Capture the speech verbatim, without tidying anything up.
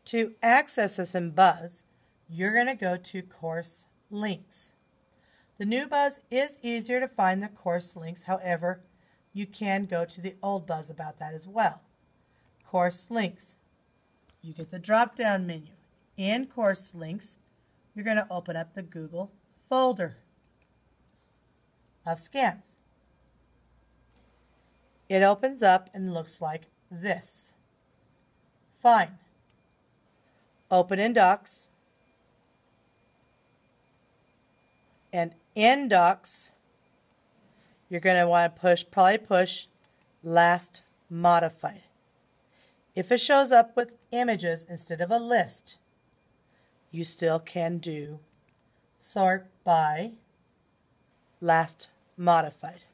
To access this in Buzz, you're going to go to Course Links. The new Buzz is easier to find the course links. However, you can go to the old Buzz about that as well. Course Links. You get the drop-down menu. In Course Links, you're going to open up the Google folder of scans. It opens up and looks like this. Fine. Open in Docs. And in Docs, you're going to want to push, probably push Last Modified. If it shows up with images instead of a list, you still can do Sort by Last Modified.